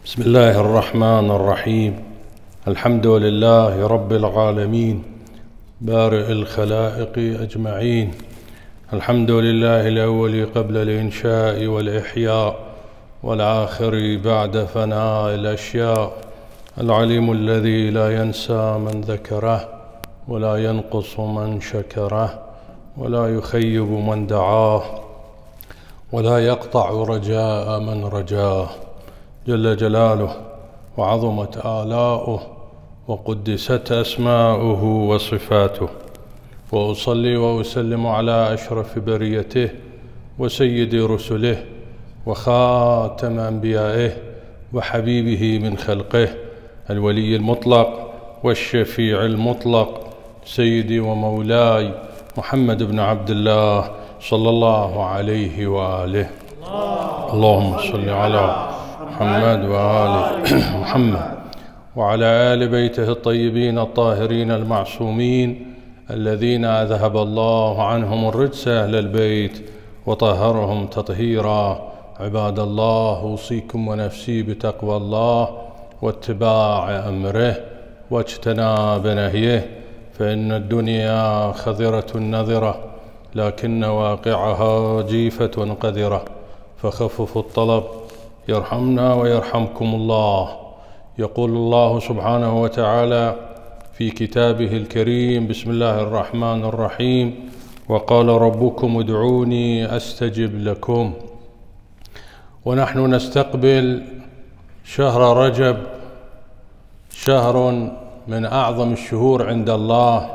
بسم الله الرحمن الرحيم. الحمد لله رب العالمين بارئ الخلائق أجمعين. الحمد لله الأول قبل الإنشاء والإحياء والآخر بعد فناء الأشياء، العليم الذي لا ينسى من ذكره ولا ينقص من شكره ولا يخيب من دعاه ولا يقطع رجاء من رجاه، جل جلاله وعظمت آلاؤه وقدست أسماؤه وصفاته. وأصلي وأسلم على أشرف بريته وسيد رسله وخاتم أنبيائه وحبيبه من خلقه، الولي المطلق والشفيع المطلق، سيدي ومولاي محمد بن عبد الله صلى الله عليه وآله. اللهم صل على محمد وآل محمد وعلى آل بيته الطيبين الطاهرين المعصومين الذين أذهب الله عنهم الرجس أهل البيت وطهرهم تطهيرا. عباد الله، أوصيكم ونفسي بتقوى الله واتباع أمره واجتناب نهيه، فإن الدنيا خضرة نذرة لكن واقعها جيفة قذرة، فخففوا الطلب يرحمنا ويرحمكم الله. يقول الله سبحانه وتعالى في كتابه الكريم: بسم الله الرحمن الرحيم، وقال ربكم ادعوني أستجب لكم. ونحن نستقبل شهر رجب، شهر من أعظم الشهور عند الله،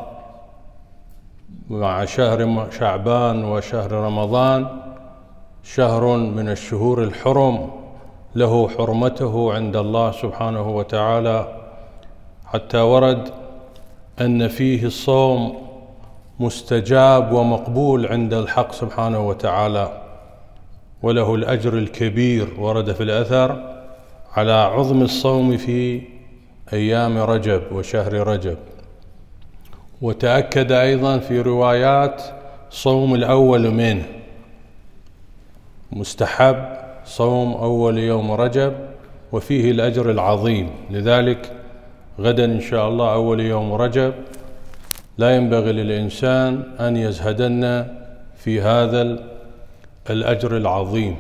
مع شهر شعبان وشهر رمضان، شهر من الشهور الحرم له حرمته عند الله سبحانه وتعالى، حتى ورد أن فيه الصوم مستجاب ومقبول عند الحق سبحانه وتعالى، وله الأجر الكبير. ورد في الأثر على عظم الصوم في أيام رجب وشهر رجب. وتأكد أيضا في روايات صوم الأول منه، مستحب صوم أول يوم رجب وفيه الأجر العظيم. لذلك غدا إن شاء الله أول يوم رجب، لا ينبغي للإنسان أن يزهدن في هذا الأجر العظيم.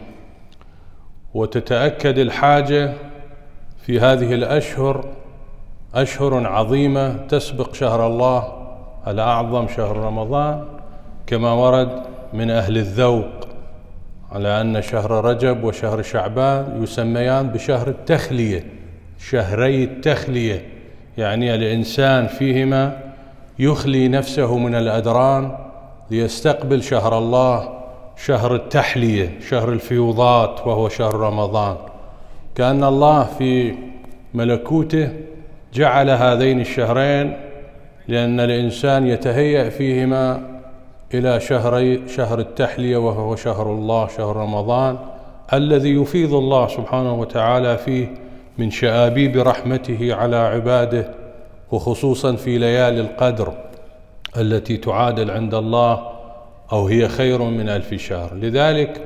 وتتأكد الحاجة في هذه الأشهر، أشهر عظيمة تسبق شهر الله الأعظم شهر رمضان، كما ورد من أهل الذوق على أن شهر رجب وشهر شعبان يسميان بشهر التخلية، شهري التخلية، يعني الإنسان فيهما يخلي نفسه من الأدران ليستقبل شهر الله، شهر التحلية، شهر الفيوضات، وهو شهر رمضان. كأن الله في ملكوته جعل هذين الشهرين لأن الإنسان يتهيأ فيهما إلى شهر التحلية، وهو شهر الله، شهر رمضان، الذي يفيض الله سبحانه وتعالى فيه من شآبيب رحمته على عباده، وخصوصا في ليالي القدر التي تعادل عند الله أو هي خير من 1000 شهر. لذلك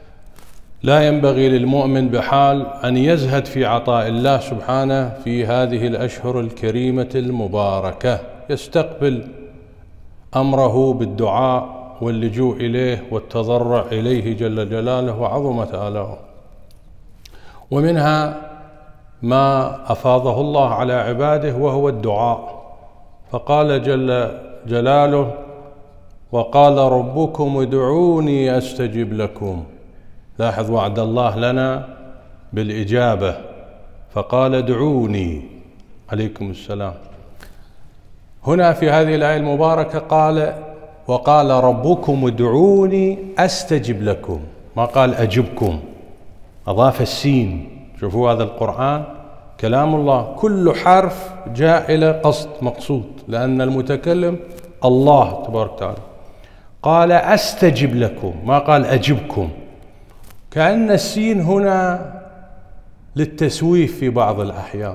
لا ينبغي للمؤمن بحال أن يزهد في عطاء الله سبحانه في هذه الأشهر الكريمة المباركة، يستقبل أمره بالدعاء واللجوء إليه والتضرع إليه جل جلاله وعظمت آلاؤه. ومنها ما أفاضه الله على عباده وهو الدعاء، فقال جل جلاله: وقال ربكم ادعوني أستجب لكم. لاحظ وعد الله لنا بالإجابة، فقال ادعوني. عليكم السلام. هنا في هذه الآية المباركة قال: وقال ربكم ادعوني أستجب لكم، ما قال أجبكم، أضاف السين. شوفوا هذا القرآن كلام الله، كل حرف جاء إلى قصد مقصود، لأن المتكلم الله تبارك وتعالى. قال أستجب لكم، ما قال أجبكم، كأن السين هنا للتسويف في بعض الأحيان.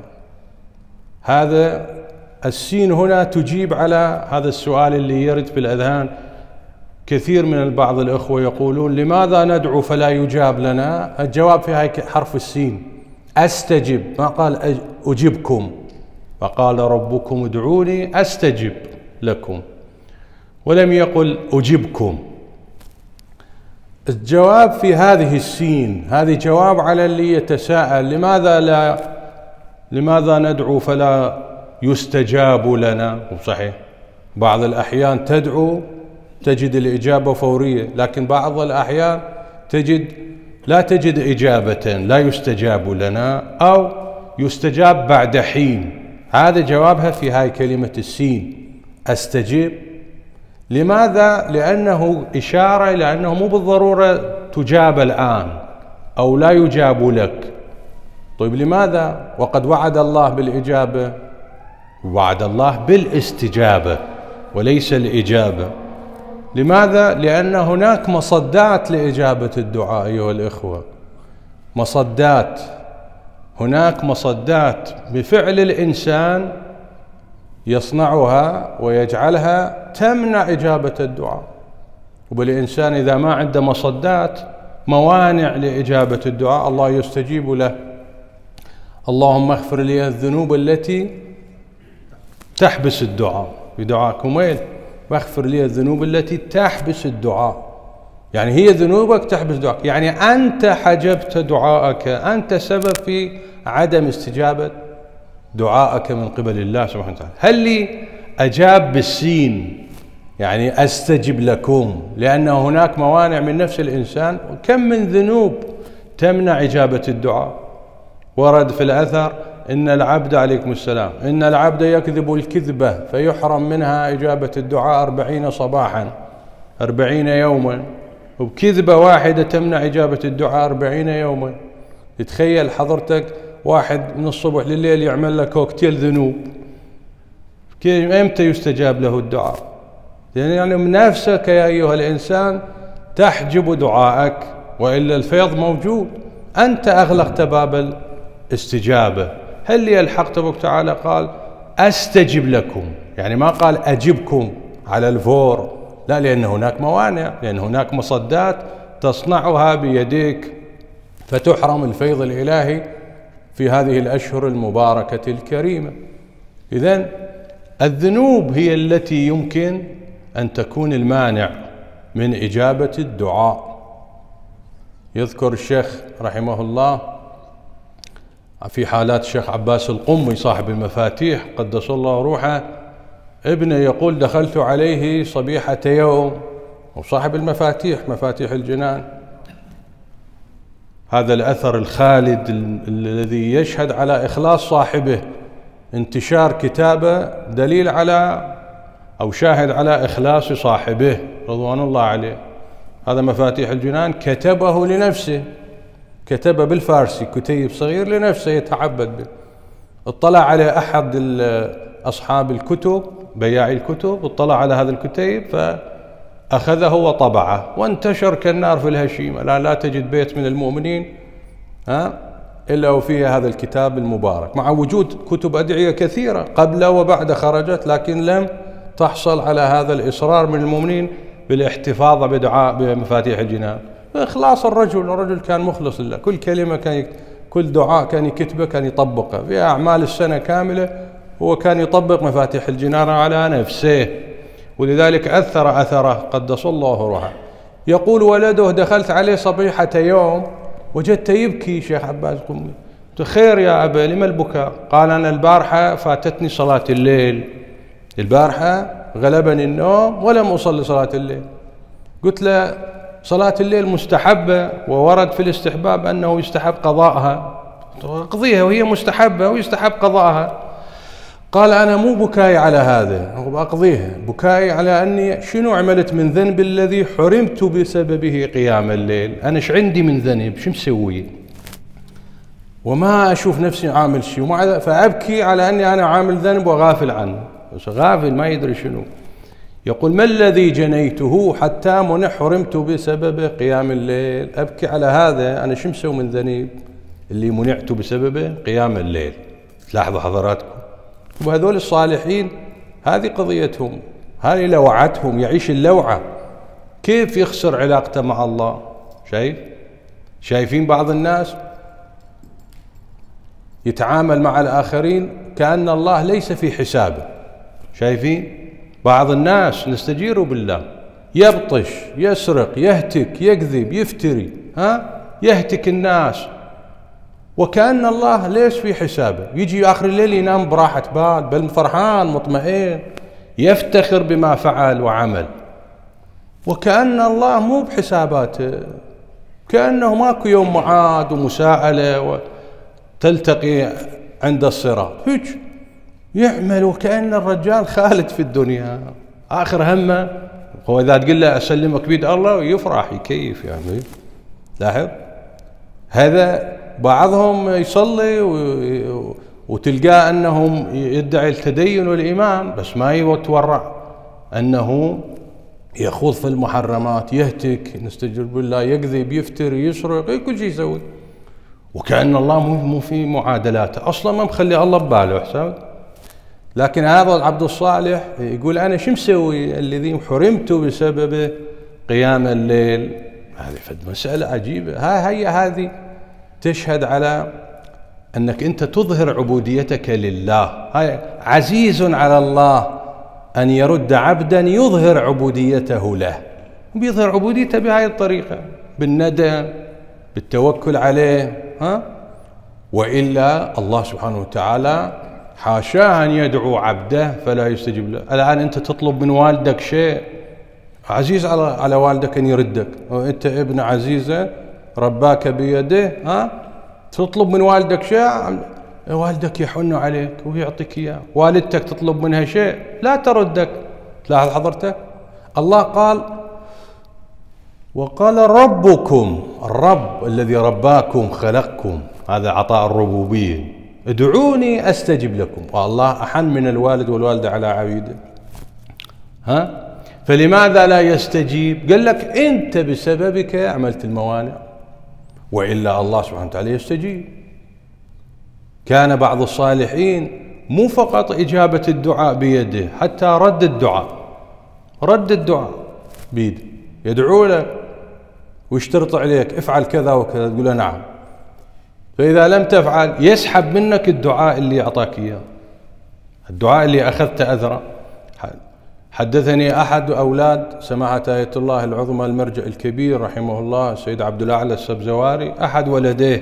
هذا السين هنا تجيب على هذا السؤال اللي يرد في الأذهان. كثير من بعض الأخوة يقولون: لماذا ندعو فلا يجاب لنا؟ الجواب في هاي حرف السين، أستجب، ما قال أجبكم، وقال ربكم ادعوني أستجب لكم، ولم يقل أجبكم. الجواب في هذه السين، هذه جواب على اللي يتساءل لماذا ندعو فلا يستجاب لنا؟ وصحيح بعض الأحيان تدعو تجد الإجابة فورية، لكن بعض الأحيان لا تجد إجابة، لا يستجاب لنا أو يستجاب بعد حين. هذا جوابها في هاي كلمة السين، أستجيب. لماذا؟ لأنه إشارة إلى أنه مو بالضرورة تجاب الآن أو لا يجاب لك. طيب لماذا؟ وقد وعد الله بالإجابة، وعد الله بالاستجابة وليس الإجابة. لماذا؟ لأن هناك مصدات لإجابة الدعاء أيها الإخوة، مصدات. هناك مصدات بفعل الإنسان يصنعها ويجعلها تمنع إجابة الدعاء. وبالإنسان إذا ما عنده مصدات، موانع لإجابة الدعاء، الله يستجيب له. اللهم اغفر لي الذنوب التي تحبس الدعاء، في دعاءكم وين؟ واغفر لي الذنوب التي تحبس الدعاء، يعني هي ذنوبك تحبس دعاءك، يعني أنت حجبت دعاءك، أنت سبب في عدم استجابة دعاءك من قبل الله سبحانه وتعالى. هل لي أجاب بالسين يعني أستجب لكم، لأن هناك موانع من نفس الإنسان، وكم من ذنوب تمنع إجابة الدعاء. ورد في الأثر إن العبد عليكم السلام، إن العبد يكذب الكذبة فيحرم منها إجابة الدعاء 40 صباحا، 40 يوما، وبكذبة واحدة تمنع إجابة الدعاء 40 يوما. تتخيل حضرتك واحد من الصبح لليل يعمل لك كوكتيل ذنوب، إمتى يستجاب له الدعاء؟ يعني من نفسك يا أيها الإنسان تحجب دعائك، وإلا الفيض موجود، أنت أغلقت باب الاستجابة. هل لي الحق تبارك وتعالى قال أستجب لكم، يعني ما قال أجبكم على الفور، لا، لأن هناك موانع، لأن هناك مصدات تصنعها بيديك فتحرم الفيض الإلهي في هذه الأشهر المباركة الكريمة. إذن الذنوب هي التي يمكن أن تكون المانع من إجابة الدعاء. يذكر الشيخ رحمه الله في حالات الشيخ عباس القمي صاحب المفاتيح قدس الله روحه، ابنه يقول دخلت عليه صبيحة يوم، وصاحب المفاتيح مفاتيح الجنان، هذا الأثر الخالد الذي يشهد على إخلاص صاحبه، انتشار كتابه دليل على أو شاهد على إخلاص صاحبه رضوان الله عليه. هذا مفاتيح الجنان كتبه لنفسه، كتبه بالفارسي، كتيب صغير لنفسه يتعبد به. اطلع على أحد أصحاب الكتب بياعي الكتب، اطلع على هذا الكتيب فأخذه وطبعه، وانتشر كالنار في الهشيمة. لا تجد بيت من المؤمنين إلا وفيه هذا الكتاب المبارك، مع وجود كتب أدعية كثيرة قبل وبعد خرجت، لكن لم تحصل على هذا الإصرار من المؤمنين بالاحتفاظ بدعاء بمفاتيح الجنان. إخلاص الرجل كان مخلص لله، كل كلمة كل دعاء كان يكتبه، كان يطبقه في أعمال السنة كاملة، هو كان يطبق مفاتيح الجنان على نفسه، ولذلك أثره قدس الله روحه. يقول ولده دخلت عليه صبيحة يوم وجدت يبكي. شيخ عباس قمي خير يا أبا، لما البكاء؟ قال أنا البارحة فاتتني صلاة الليل، البارحة غلبني النوم ولم أصلي صلاة الليل. قلت له صلاة الليل مستحبة، وورد في الاستحباب أنه يستحب قضاءها، أقضيها وهي مستحبة ويستحب قضاءها. قال أنا مو بكاي على هذا، أقضيها، بكاي على أني شنو عملت من ذنب الذي حرمت بسببه قيام الليل. أنا إيش عندي من ذنب، شو مسوي، وما أشوف نفسي عامل شيء، فأبكي على أني أنا عامل ذنب وغافل عنه، بس غافل ما يدري شنو. يقول ما الذي جنيته حتى حرمت بسببه قيام الليل، أبكي على هذا، أنا شو مسوي من ذنب اللي منعت بسببه قيام الليل. تلاحظوا حضراتكم، وهذول الصالحين هذه قضيتهم، هذه لوعتهم، يعيش اللوعة، كيف يخسر علاقته مع الله. شايفين بعض الناس يتعامل مع الآخرين كأن الله ليس في حسابه. شايفين بعض الناس نستجير بالله يبطش، يسرق، يهتك، يكذب، يفتري، يهتك الناس، وكأن الله ليس في حسابه. يجي آخر الليل ينام براحة بال، بل فرحان مطمئن، يفتخر بما فعل وعمل، وكأن الله مو بحساباته، كأنه ماكو يوم معاد ومساءلة وتلتقي عند الصراط. هيك يعمل وكأن الرجال خالد في الدنيا، آخر همه هو إذا تقول له أسلمك بيد الله يفرح يكيف. يعني لاحظ هذا بعضهم يصلي وتلقاه أنهم يدعي التدين والإيمان، بس ما يتورع أنه يخوض في المحرمات، يهتك، نستجير بالله، يكذب، يفتر، يسرق، كل شيء يسوي، وكأن الله مو في معادلاته أصلا، ما مخلي الله بباله حساب. لكن هذا العبد الصالح يقول أنا شو مسوي الذي حرمت بسبب قيام الليل. هذه فد مسألة عجيبة. هذه تشهد على أنك أنت تظهر عبوديتك لله. هاي عزيز على الله أن يرد عبدا يظهر عبوديته له، بيظهر عبوديته بهذه الطريقة، بالندى، بالتوكل عليه. وإلا الله سبحانه وتعالى حاشاه أن يدعو عبده فلا يستجيب له. الآن أنت تطلب من والدك شيء، عزيز على والدك أن يردك، وأنت ابن عزيزة رباك بيده، تطلب من والدك شيء، والدك يحن عليك ويعطيك إياه. والدتك تطلب منها شيء لا تردك. تلاحظ حضرتك الله قال وقال ربكم، الرب الذي رباكم خلقكم، هذا عطاء الربوبية، ادعوني أستجب لكم. والله أحن من الوالد والوالدة على عبيده. فلماذا لا يستجيب؟ قال لك أنت بسببك عملت الموانع، وإلا الله سبحانه وتعالى يستجيب. كان بعض الصالحين مو فقط إجابة الدعاء بيده، حتى رد الدعاء بيده، يدعو لك ويشترط عليك افعل كذا وكذا، تقول له نعم، فإذا لم تفعل يسحب منك الدعاء اللي أعطاك إياه، الدعاء اللي أخذت أثره. حدثني أحد أولاد سماحة آية الله العظمى المرجع الكبير رحمه الله السيد عبد الأعلى السبزواري، أحد ولديه،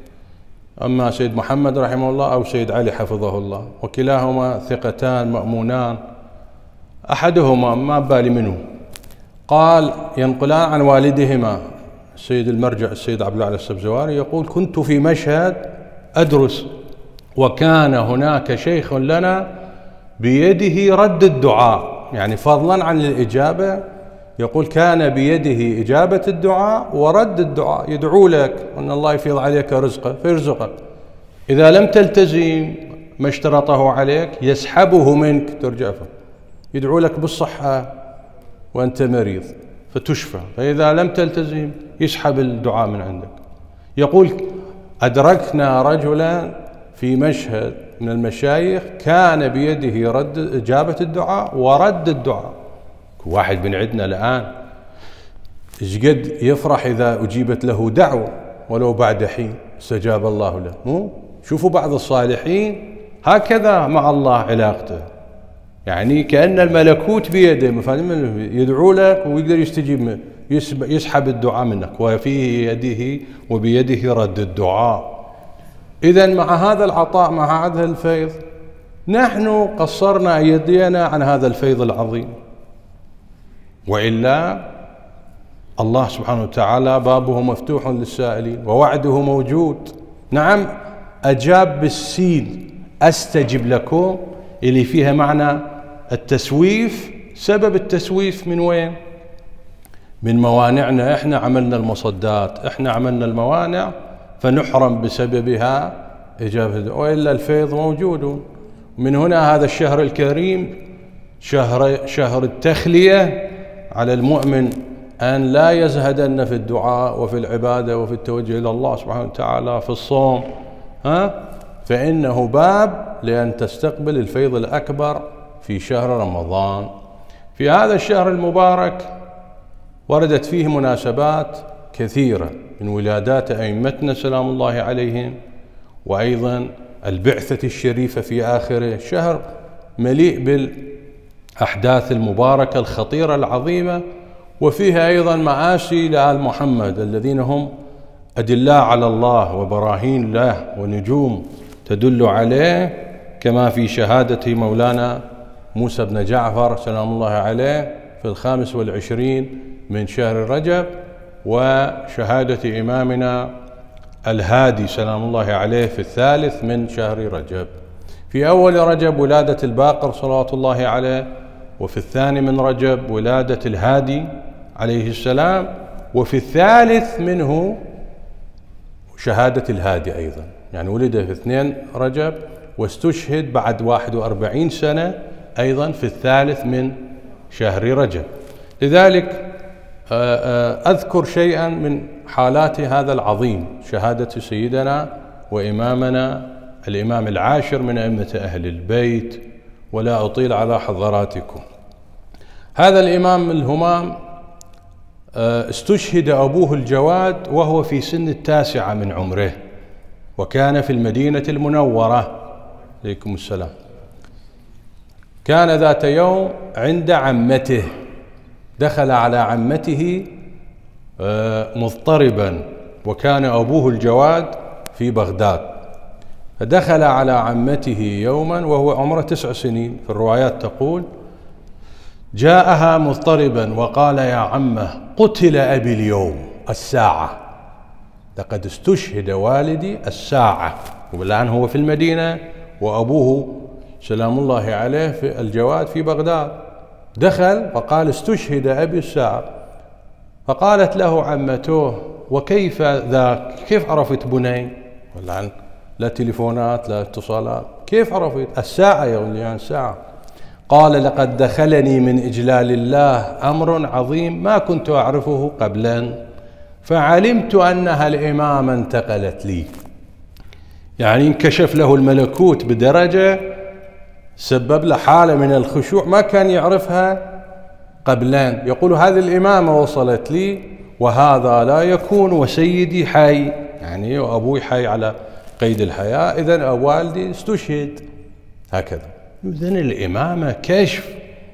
أما سيد محمد رحمه الله أو سيد علي حفظه الله، وكلاهما ثقتان مأمونان، أحدهما ما بالي منه، قال ينقلان عن والدهما السيد المرجع السيد عبد الأعلى السبزواري يقول كنت في مشهد أدرس، وكان هناك شيخ لنا بيده رد الدعاء، يعني فضلا عن الإجابة، يقول كان بيده إجابة الدعاء ورد الدعاء، يدعو لك أن الله يفيض عليك رزقه فيرزقك، إذا لم تلتزم ما اشترطه عليك يسحبه منك ترجع، يدعو لك بالصحة وأنت مريض فتشفى، فإذا لم تلتزم يسحب الدعاء من عندك. يقول أدركنا رجلا في مشهد من المشايخ كان بيده رد إجابة الدعاء ورد الدعاء. واحد من عندنا الآن إيش قد يفرح إذا أجيبت له دعوة ولو بعد حين استجاب الله له. مو شوفوا بعض الصالحين هكذا مع الله علاقته، يعني كأن الملكوت بيده، يدعو لك ويقدر يستجيب، يسحب الدعاء منك، وفي يده وبيده رد الدعاء. إذن مع هذا العطاء، مع هذا الفيض، نحن قصرنا أيدينا عن هذا الفيض العظيم، وإلا الله سبحانه وتعالى بابه مفتوح للسائلين ووعده موجود. نعم أجاب بالسين أستجب لكم اللي فيها معنى التسويف. سبب التسويف من وين؟ من موانعنا، احنا عملنا المصدات، احنا عملنا الموانع فنحرم بسببها إجابة، وإلا الفيض موجود. من هنا هذا الشهر الكريم شهر التخلية، على المؤمن أن لا يزهدن في الدعاء وفي العبادة وفي التوجه إلى الله سبحانه وتعالى في الصوم، فإنه باب لأن تستقبل الفيض الأكبر في شهر رمضان. في هذا الشهر المبارك وردت فيه مناسبات كثيرة من ولادات أئمتنا سلام الله عليهم، وأيضا البعثة الشريفة في آخره، شهر مليء بالأحداث المباركة الخطيرة العظيمة، وفيها أيضا مآسي لآل محمد الذين هم أدلاء على الله وبراهين له ونجوم تدل عليه، كما في شهادة مولانا موسى بن جعفر سلام الله عليه في 25 من شهر رجب، وشهادة إمامنا الهادي سلام الله عليه في 3 من شهر رجب. في أول رجب ولادة الباقر صلوات الله عليه، وفي 2 من رجب ولادة الهادي عليه السلام، وفي 3 منه شهادة الهادي أيضا، يعني ولد في 2 رجب واستشهد بعد 41 سنة أيضا في 3 من شهر رجب. لذلك أذكر شيئا من حالات هذا العظيم، شهادة سيدنا وإمامنا الإمام العاشر من أئمة أهل البيت، ولا أطيل على حضراتكم. هذا الإمام الهمام استشهد أبوه الجواد وهو في سن 9 من عمره، وكان في المدينة المنورة. عليكم السلام. كان ذات يوم عند عمته، دخل على عمته مضطربا، وكان أبوه الجواد في بغداد، فدخل على عمته يوما وهو عمره 9 سنين، في الروايات تقول جاءها مضطربا وقال يا عمه قتل أبي اليوم الساعة، لقد استشهد والدي الساعة، والآن هو في المدينة وأبوه سلام الله عليه في الجواد في بغداد. دخل وقال استشهد أبي الساعة، فقالت له عمته وكيف ذاك؟ كيف عرفت بني؟ والآن لا تليفونات لا اتصالات، كيف عرفت الساعة يا وليان الساعة؟ قال لقد دخلني من إجلال الله أمر عظيم ما كنت أعرفه قبلا، فعلمت أنها الإمامة انتقلت لي. يعني انكشف له الملكوت بدرجة سبب له حالة من الخشوع ما كان يعرفها قبلا. يقول هذه الإمامة وصلت لي وهذا لا يكون وسيدي حي، يعني أبوي حي على قيد الحياة، إذن والدي استشهد. هكذا إذن الإمامة كشف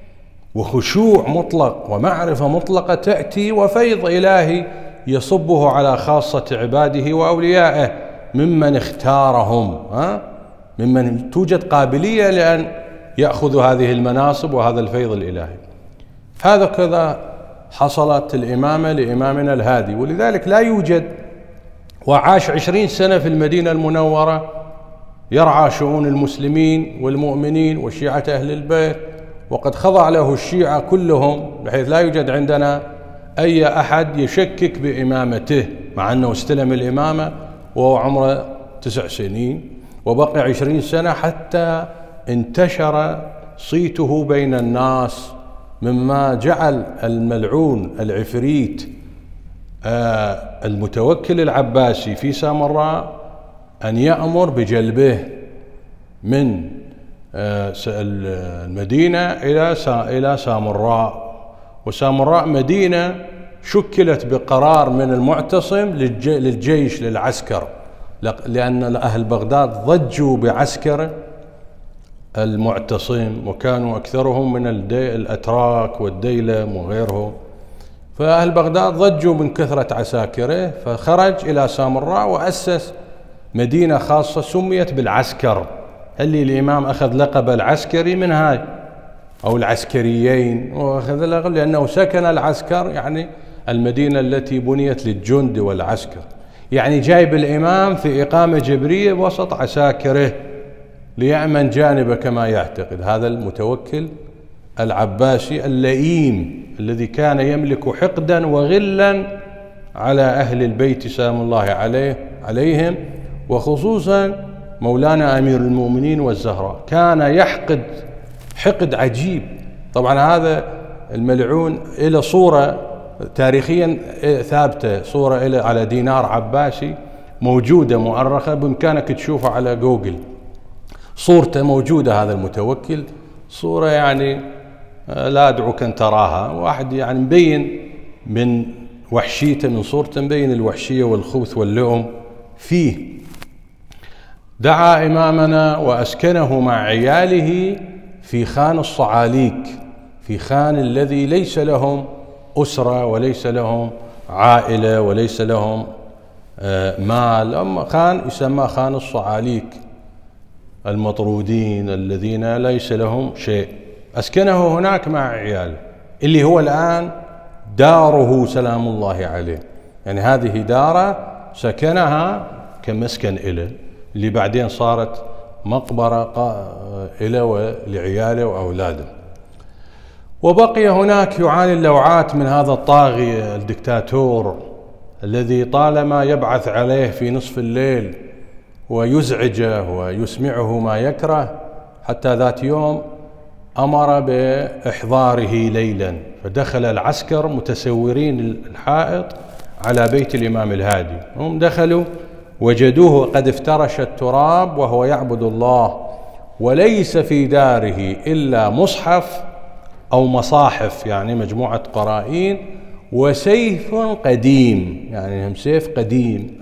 وخشوع مطلق ومعرفة مطلقة تأتي، وفيض إلهي يصبه على خاصة عباده وأوليائه ممن اختارهم، ممن توجد قابلية لأن يأخذوا هذه المناصب وهذا الفيض الإلهي. هذا كذا حصلت الإمامة لإمامنا الهادي، ولذلك لا يوجد، وعاش 20 سنة في المدينة المنورة يرعى شؤون المسلمين والمؤمنين وشيعة أهل البيت، وقد خضع له الشيعة كلهم، بحيث لا يوجد عندنا أي أحد يشكك بإمامته، مع أنه استلم الإمامة وهو عمره 9 سنين، وبقي 20 سنة حتى انتشر صيته بين الناس، مما جعل الملعون العفريت المتوكل العباسي في سامراء أن يأمر بجلبه من المدينة إلى سامراء. وسامراء مدينة شكلت بقرار من المعتصم للجيش للعسكر، لأن أهل بغداد ضجوا بعسكر المعتصم، وكانوا أكثرهم من الأتراك والديلم وغيرهم، فأهل بغداد ضجوا من كثرة عساكره، فخرج إلى سامراء وأسس مدينة خاصة سميت بالعسكر، اللي الإمام أخذ لقب العسكري من هاي أو العسكريين، وأخذ لقب لأنه سكن العسكر، يعني المدينة التي بنيت للجند والعسكر، يعني جايب الإمام في إقامة جبرية وسط عساكره ليأمن جانبه كما يعتقد. هذا المتوكل العباسي اللئيم الذي كان يملك حقدا وغلا على أهل البيت سلام الله عليهم، وخصوصا مولانا أمير المؤمنين والزهراء، كان يحقد حقد عجيب. طبعا هذا الملعون له صورة تاريخيا ثابتة، صورة له على دينار عباسي موجودة مؤرخة، بإمكانك تشوفها على جوجل، صورته موجودة. هذا المتوكل صورة يعني لا أدعوك أن تراها، واحد يعني مبين من وحشيته، من صورته مبين الوحشية والخبث واللؤم فيه. دعا إمامنا وأسكنه مع عياله في خان الصعاليك، في خان الذي ليس لهم أسرة وليس لهم عائلة وليس لهم مال، أما خان يسمى خان الصعاليك، المطرودين الذين ليس لهم شيء. أسكنه هناك مع عياله، اللي هو الآن داره سلام الله عليه، يعني هذه داره سكنها كمسكن إله، اللي بعدين صارت مقبرة إله ولعياله وأولاده. وبقي هناك يعاني اللوعات من هذا الطاغية الدكتاتور الذي طالما يبعث عليه في نصف الليل ويزعجه ويسمعه ما يكره، حتى ذات يوم أمر بإحضاره ليلا، فدخل العسكر متسورين الحائط على بيت الإمام الهادي. هم دخلوا وجدوه قد افترش التراب وهو يعبد الله، وليس في داره إلا مصحف أو مصاحف، يعني مجموعة قرائين، وسيف قديم، يعني سيف قديم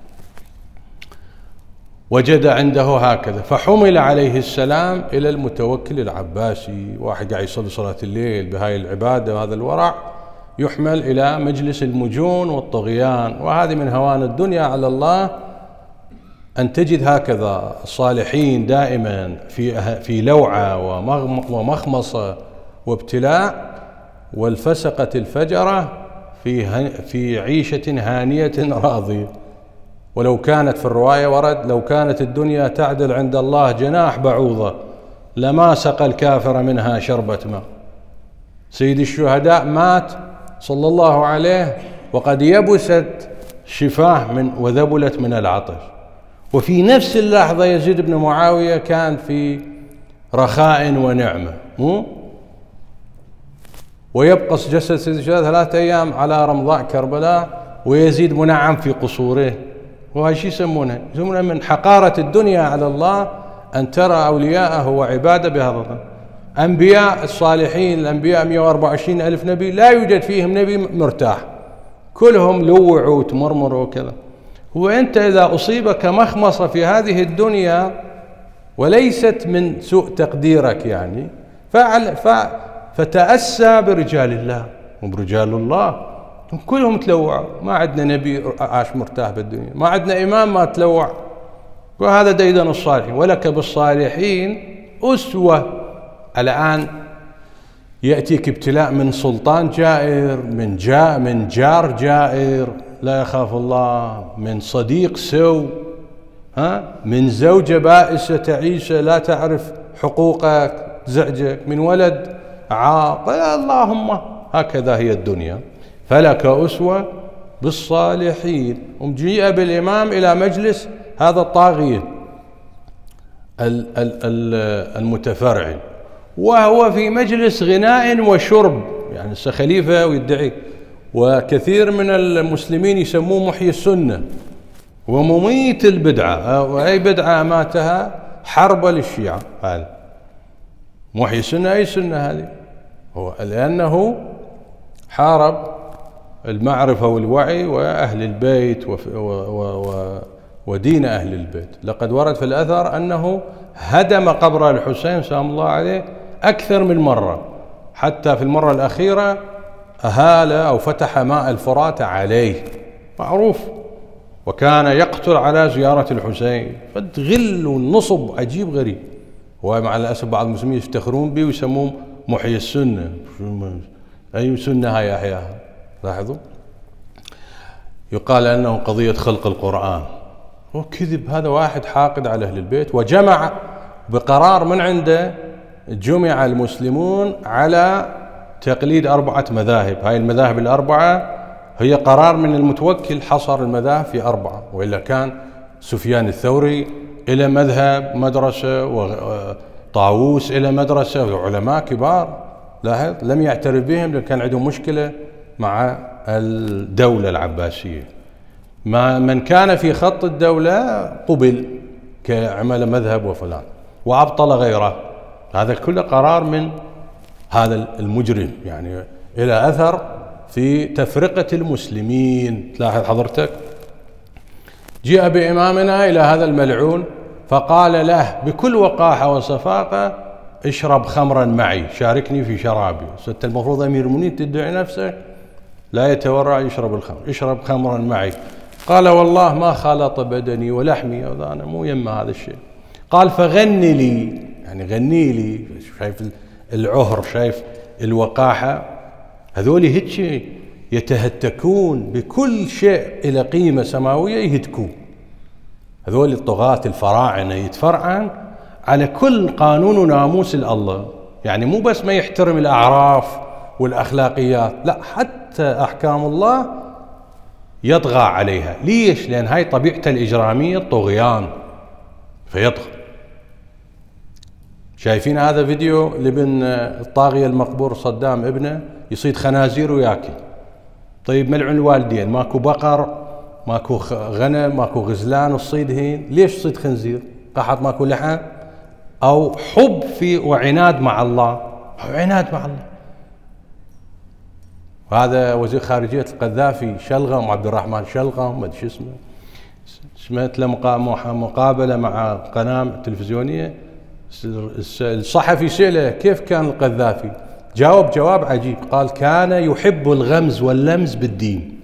وجد عنده هكذا. فحمل عليه السلام إلى المتوكل العباسي، واحد قاعد يصلي صلاة الليل بهاي العبادة وهذا الورع، يحمل إلى مجلس المجون والطغيان. وهذه من هوان الدنيا على الله، أن تجد هكذا الصالحين دائما في لوعة ومخمصة وابتلاء، والفسقة الفجرة في عيشة هانية راضية. ولو كانت في الرواية ورد: لو كانت الدنيا تعدل عند الله جناح بعوضة لما سقى الكافر منها شربة ماء. سيد الشهداء مات صلى الله عليه وقد يبست شفاه وذبلت من العطش، وفي نفس اللحظة يزيد بن معاوية كان في رخاء ونعمة، ويبقص جسد سيد الشهداء 3 أيام على رمضاء كربلاء، ويزيد منعم في قصوره. وهي شو يسمونها؟ يسمونها من حقارة الدنيا على الله أن ترى أولياءه وعباده بهذا. أنبياء الصالحين، الأنبياء 124 ألف نبي، لا يوجد فيهم نبي مرتاح، كلهم لوعوا وتمرمروا وكذا. وأنت إذا أصيبك مخمصة في هذه الدنيا وليست من سوء تقديرك، يعني فتأسى برجال الله وبرجال الله، كلهم تلوعوا. ما عندنا نبي عاش مرتاح بالدنيا، ما عندنا إمام ما تلوع. وهذا ديدن الصالحين. ولك بالصالحين أسوة. الآن يأتيك ابتلاء من سلطان جائر، من جار جائر لا يخاف الله، من صديق سوء، من زوجة بائسة تعيسة لا تعرف حقوقك تزعجك، من ولد عاق. اللهم هكذا هي الدنيا. فلك أسوة بالصالحين. جيء بالإمام إلى مجلس هذا الطاغية المتفرعن، وهو في مجلس غناء وشرب، يعني الخليفة ويدعي. وكثير من المسلمين يسموه محيي السنة ومميت البدعة، وأي بدعة ماتها حرب للشيعة. هذا محيي السنة. أي سنة هذه؟ هو لأنه حارب المعرفة والوعي وأهل البيت ودين أهل البيت. لقد ورد في الأثر أنه هدم قبر الحسين سلام الله عليه أكثر من مرة، حتى في المرة الأخيرة أهال أو فتح ماء الفرات عليه، معروف. وكان يقتل على زيارة الحسين، فالغل والنصب عجيب غريب. ومع الأسف بعض المسلمين يفتخرون به ويسموه محيي السنة. أي سنة هاي أحياها؟ لاحظوا، يقال أنه قضية خلق القرآن، هو كذب. هذا واحد حاقد على أهل البيت، وجمع بقرار من عنده، جمع المسلمون على تقليد 4 مذاهب. هاي المذاهب ال4 هي قرار من المتوكل، حصر المذاهب في 4، وإلا كان سفيان الثوري إلى مذهب مدرسة، وطاووس إلى مدرسة، وعلماء كبار. لاحظ، لم يعترف بهم لأن كان عندهم مشكلة مع الدولة العباسية. من كان في خط الدولة قبل كعمل مذهب وفلان، وأبطل غيره. هذا كله قرار من هذا المجرم، يعني إلى أثر في تفرقة المسلمين. تلاحظ حضرتك، جاء بإمامنا إلى هذا الملعون فقال له بكل وقاحة وصفاقة: اشرب خمرا معي، شاركني في شرابي. أنت المفروض أمير المؤمنين تدعي نفسك لا يتورع يشرب الخمر، اشرب خمرا معي. قال: والله ما خلط بدني ولحمي، أنا مو يم هذا الشيء. قال: فغني لي، يعني غني لي. شايف العهر، شايف الوقاحة. هذول هيك يتهتكون بكل شيء إلى قيمة سماوية، يهتكون. هذول الطغاة الفراعنة يتفرعن على كل قانون وناموس الله، يعني مو بس ما يحترم الأعراف والأخلاقيات، لا، حتى أحكام الله يطغى عليها. ليش؟ لأن هاي طبيعته الإجرامية، الطغيان، فيطغى. شايفين هذا فيديو لابن الطاغية المقبور صدام ابنه يصيد خنازير وياكل. طيب ملعون الوالدين، ماكو بقر، ماكو غنم، ماكو غزلان تصيدهن، ليش تصيد خنزير؟ قحط ماكو لحم؟ أو حب في وعناد مع الله، عناد مع الله. وهذا وزير خارجية القذافي شلغم، عبد الرحمن شلغم، ما ادري شو اسمه، سمعت له مقابلة مع قناة تلفزيونية، الصحفي سأله كيف كان القذافي، جاوب جواب عجيب، قال: كان يحب الغمز واللمز بالدين.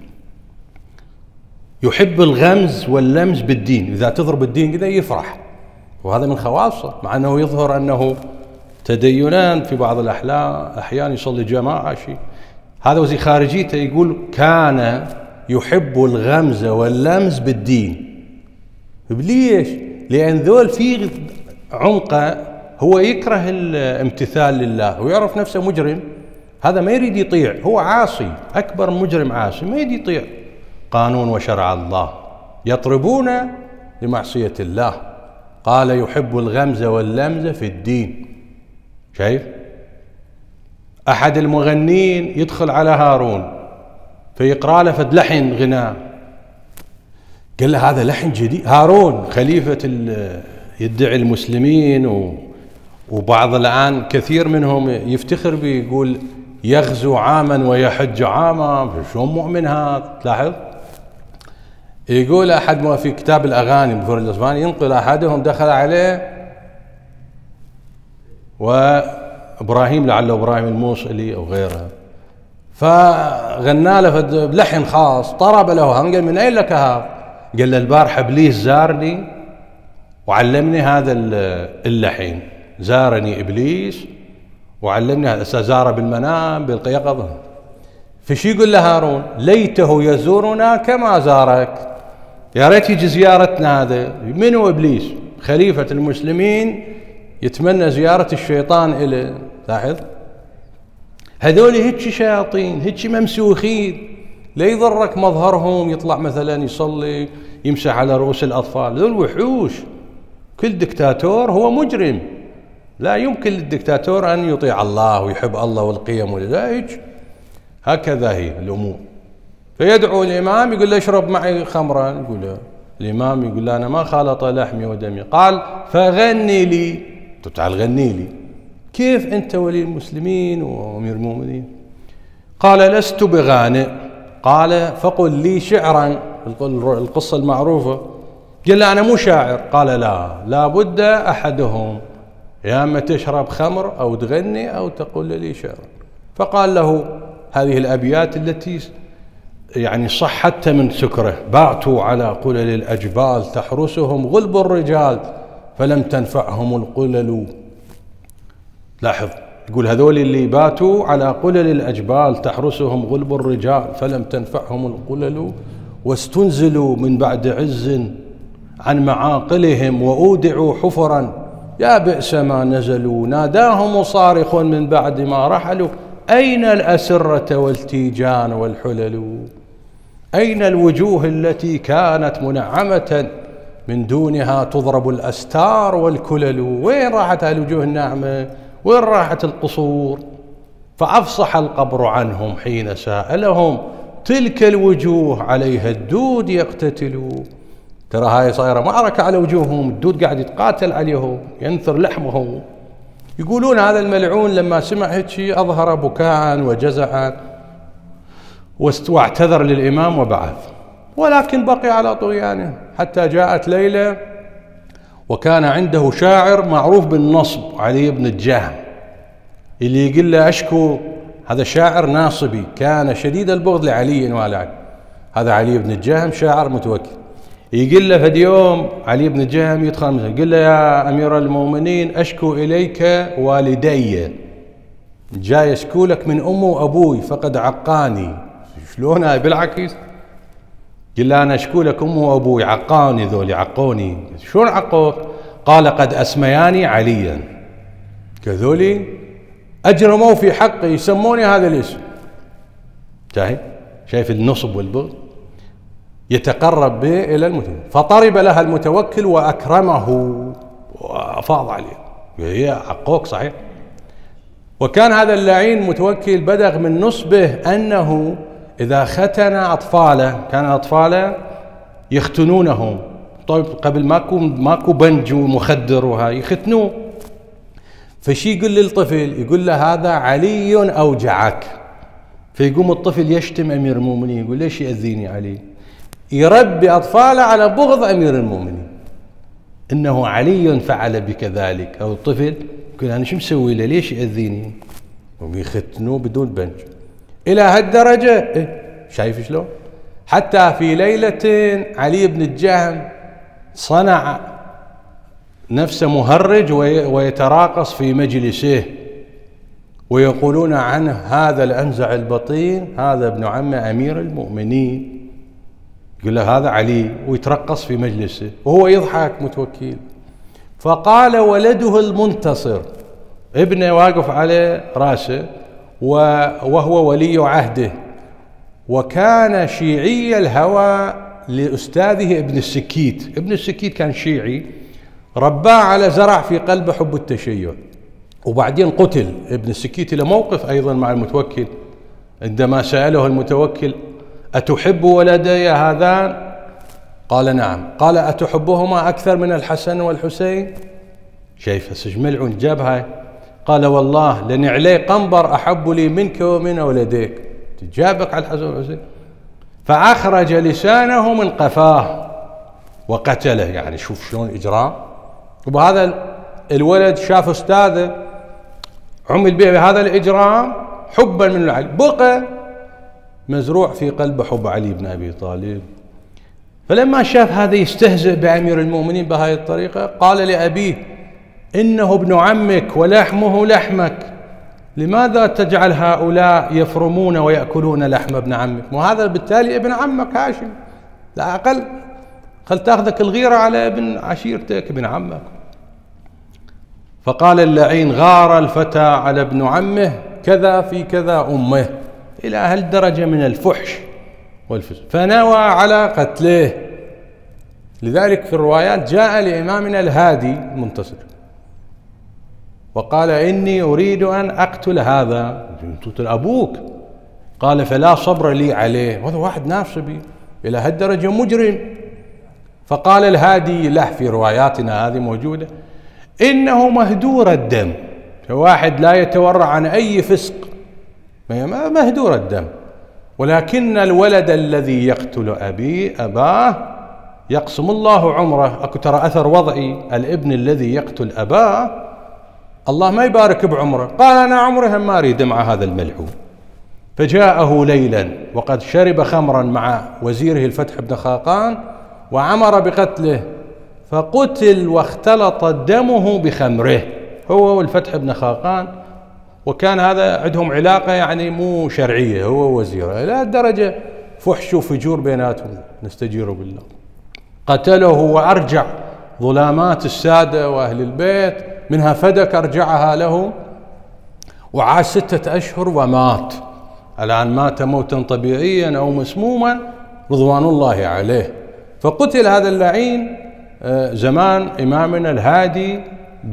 يحب الغمز واللمز بالدين، إذا تضرب الدين كذا يفرح، وهذا من خواصه، مع أنه يظهر أنه تدينان في بعض الأحيان يصلي جماعة شيء. هذا وزير خارجيته يقول: كان يحب الغمز واللمز بالدين. ليش؟ لأن ذول في عمقه هو يكره الامتثال لله ويعرف نفسه مجرم. هذا ما يريد يطيع، هو عاصي، أكبر مجرم عاصي، ما يريد يطيع قانون وشرع الله، يطربون لمعصية الله. قال: يحب الغمز واللمز في الدين. شايف؟ أحد المغنين يدخل على هارون فيقرأ له فد لحن غناء، قال له: هذا لحن جديد. هارون خليفة يدعي المسلمين، وبعض الآن كثير منهم يفتخر بيقول يغزو عاما ويحج عاما. شو مؤمن هذا؟ تلاحظ؟ يقول أحد ما في كتاب الأغاني بفرد الأسباني، ينقل أحدهم دخل عليه وإبراهيم، لعله إبراهيم الموصلي أو غيره، فغنى له بلحن خاص، طرب له. قال: من أين لك هذا؟ قال له: البارحة إبليس زارني وعلمني هذا اللحن، زارني إبليس وعلمني هذا، زار بالمنام باليقظة. فشي يقول له هارون: ليته يزورنا كما زارك، يا ريت يجي زيارتنا. هذا من هو؟ إبليس خليفة المسلمين يتمنى زيارة الشيطان إليه. لاحظ، هذول هيك شياطين، هيك ممسوخين، لا يضرك مظهرهم، يطلع مثلا يصلي يمسح على رؤوس الأطفال، ذول وحوش. كل دكتاتور هو مجرم، لا يمكن للدكتاتور أن يطيع الله ويحب الله والقيم ولذلك هكذا هي الأمور. فيدعو الإمام يقول له: اشرب معي خمرا. يقول له الإمام، يقول له: أنا ما خالط لحمي ودمي. قال: فغني لي. تعال غني لي. كيف أنت ولي المسلمين وأمير المؤمنين؟ قال: لست بغانئ. قال: فقل لي شعرا، القصة المعروفة. قال له: أنا مو شاعر. قال: لا بد أحدهم، يا أما تشرب خمر أو تغني أو تقول لي شعرا. فقال له هذه الأبيات التي يعني صحت من سكره: باتوا على قلل الأجبال تحرسهم غلب الرجال فلم تنفعهم القلل. لاحظ، يقول هذول اللي باتوا على قلل الأجبال تحرسهم غلب الرجال فلم تنفعهم القلل، واستنزلوا من بعد عز عن معاقلهم وأودعوا حفرا يا بئس ما نزلوا. ناداهم صارخ من بعد ما رحلوا: أين الأسرة والتيجان والحلل؟ أين الوجوه التي كانت منعمة من دونها تضرب الأستار والكلل؟ وين راحت الوجوه الناعمة؟ وين راحت القصور؟ فأفصح القبر عنهم حين سألهم: تلك الوجوه عليها الدود يقتتل. ترى هاي صايرة معركة على وجوههم، الدود قاعد يتقاتل عليهم، ينثر لحمهم. يقولون هذا الملعون لما سمع هيك أظهر بكاء وجزعا واعتذر للإمام وبعث، ولكن بقي على طغيانه حتى جاءت ليلة وكان عنده شاعر معروف بالنصب، علي بن الجهم، اللي يقول له أشكو، هذا شاعر ناصبي كان شديد البغض لعلي والعلي. هذا علي بن الجهم شاعر متوكل. يقول له فد يوم علي بن الجهم يدخل مثلا، يقول له يا أمير المؤمنين أشكو إليك والدي، جاي أشكو لك من أمي وأبوي فقد عقاني. شلون هاي بالعكس؟ قال له أنا أشكو لك أمي وأبوي، عقاني ذولي، عقوني. شلون عقوك؟ قال قد أسمياني عليا، كذولي أجرموا في حقي يسموني هذا الاسم. شايف النصب والبغض؟ يتقرب به إلى المتوكل، فطرب لها المتوكل وأكرمه وأفاض عليه. هي عقوك صحيح. وكان هذا اللعين متوكل بدغ من نصبه أنه إذا ختن أطفاله، كان أطفاله يختنونهم، طيب قبل ماكو بنج ومخدر وهاي، يختنوه. فشي يقول للطفل، يقول له هذا علي أوجعك، فيقوم الطفل يشتم أمير المؤمنين، يقول ليش يأذيني علي؟ يربي أطفاله على بغض أمير المؤمنين، إنه علي فعل بك ذلك. أو الطفل يقول أنا شو مسوي له، ليش يأذيني؟ ويختنوه بدون بنج إلى هالدرجة. شايف شلون؟ حتى في ليلة علي بن الجهم صنع نفسه مهرج ويتراقص في مجلسه، ويقولون عنه هذا الأنزع البطين، هذا ابن عم أمير المؤمنين. يقول له هذا علي، ويترقص في مجلسه وهو يضحك متوكل. فقال ولده المنتصر، ابنه واقف على راسه وهو ولي عهده، وكان شيعي الهوى لأستاذه ابن السكيت. ابن السكيت كان شيعي، رباه على زرع في قلبه حب التشيع. وبعدين قتل ابن السكيت. له موقف أيضا مع المتوكل، عندما سأله المتوكل أتحب ولدي هذان؟ قال نعم. قال أتحبهما أكثر من الحسن والحسين؟ شايف سجملعون جابها. قال والله لنعلي قنبر أحب لي منك ومن ولديك، تجابك على الحسن والحسين. فأخرج لسانه من قفاه وقتله. يعني شوف شلون إجرام. وبهذا الولد شاف أستاذه عمل به بهذا الإجرام حبا من علي، بقى مزروع في قلبه حب علي بن أبي طالب. فلما شاف هذا يستهزئ بأمير المؤمنين بهذه الطريقة، قال لأبيه إنه ابن عمك ولحمه لحمك، لماذا تجعل هؤلاء يفرمون ويأكلون لحم ابن عمك؟ وهذا بالتالي ابن عمك هاشم، لا أقل، خل تأخذك الغيرة على ابن عشيرتك ابن عمك. فقال اللعين غار الفتى على ابن عمه كذا في كذا أمه، إلى هالدرجة من الفحش والفسق، فنوى على قتله. لذلك في الروايات جاء لإمامنا الهادي المنتصر وقال إني أريد أن أقتل هذا، تقتل أبوك. قال فلا صبر لي عليه، وهذا واحد ناصبي إلى هالدرجة مجرم. فقال الهادي له في رواياتنا هذه موجودة إنه مهدور الدم، واحد لا يتورع عن أي فسق، مهدور الدم، ولكن الولد الذي يقتل أباه يقسم الله عمره. أكو ترى أثر وضعي، الابن الذي يقتل أباه الله ما يبارك بعمره. قال أنا عمري هم ما أريد مع هذا الملعون. فجاءه ليلا وقد شرب خمرا مع وزيره الفتح بن خاقان وعمر بقتله، فقتل واختلط دمه بخمره، هو والفتح بن خاقان. وكان هذا عندهم علاقة يعني مو شرعية، هو وزيره، إلى درجة فحش وفجور بيناتهم، نستجير بالله. قتله وأرجع ظلامات السادة وأهل البيت، منها فدك أرجعها له، وعاش 6 أشهر ومات. الآن مات موتا طبيعيا أو مسموما رضوان الله عليه. فقتل هذا اللعين زمان إمامنا الهادي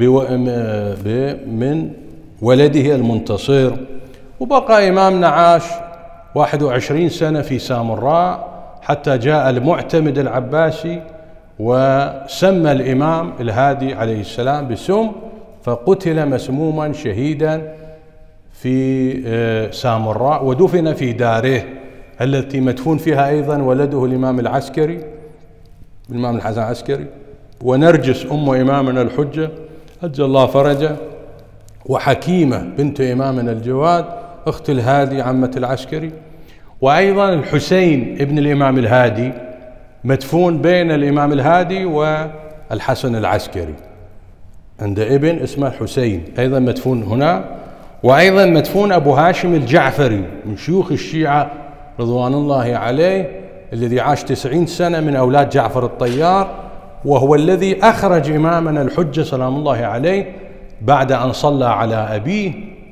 من ولده المنتصر. وبقى إمامنا عاش 21 سنة في سامراء حتى جاء المعتمد العباسي وسمى الإمام الهادي عليه السلام بسم، فقتل مسموما شهيدا في سامراء، ودفن في داره التي مدفون فيها أيضا ولده الإمام العسكري، الإمام الحسن العسكري. ونرجس أم إمامنا الحجة عجل الله فرجه، وحكيمة بنت إمامنا الجواد أخت الهادي عمة العسكري، وأيضا الحسين ابن الإمام الهادي مدفون بين الإمام الهادي والحسن العسكري، عند ابن اسمه الحسين أيضا مدفون هنا. وأيضا مدفون أبو هاشم الجعفري من شيوخ الشيعة رضوان الله عليه، الذي عاش 90 سنة من أولاد جعفر الطيار، وهو الذي أخرج إمامنا الحجة سلام الله عليه بعد أن صلى على أبيه،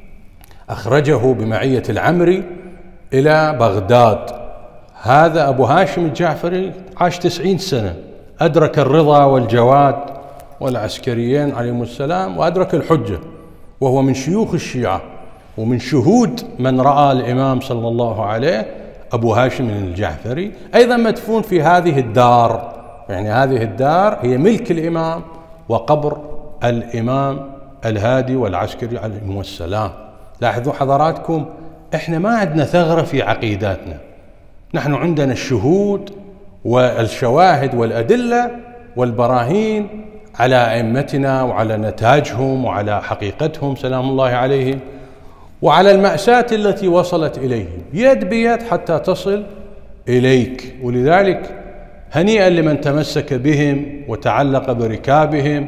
أخرجه بمعية العمري إلى بغداد. هذا أبو هاشم الجعفري عاش 90 سنة، أدرك الرضا والجواد والعسكريين عليهم السلام، وأدرك الحجة، وهو من شيوخ الشيعة ومن شهود من رأى الإمام صلى الله عليه. أبو هاشم الجعفري أيضا مدفون في هذه الدار، يعني هذه الدار هي ملك الإمام وقبر الإمام الهادي والعسكري عليهم السلام. لاحظوا حضراتكم، احنا ما عندنا ثغرة في عقيداتنا، نحن عندنا الشهود والشواهد والأدلة والبراهين على أئمتنا وعلى نتاجهم وعلى حقيقتهم سلام الله عليهم، وعلى المأساة التي وصلت إليهم يد بيد حتى تصل إليك. ولذلك هنيئا لمن تمسك بهم وتعلق بركابهم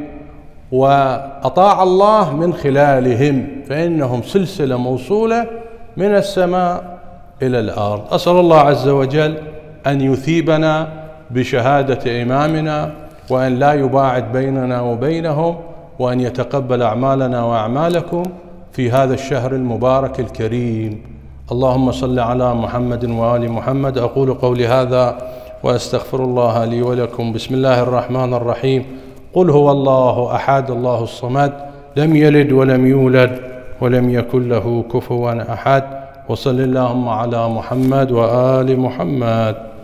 وأطاع الله من خلالهم، فإنهم سلسلة موصولة من السماء إلى الأرض. أسأل الله عز وجل أن يثيبنا بشهادة إمامنا، وأن لا يباعد بيننا وبينهم، وأن يتقبل أعمالنا وأعمالكم في هذا الشهر المبارك الكريم. اللهم صل على محمد وآل محمد. أقول قولي هذا وأستغفر الله لي ولكم. بسم الله الرحمن الرحيم. قل هو الله أحد الله الصمد لم يلد ولم يولد ولم يكن له كفوا أحد. وصل اللهم على محمد وآل محمد.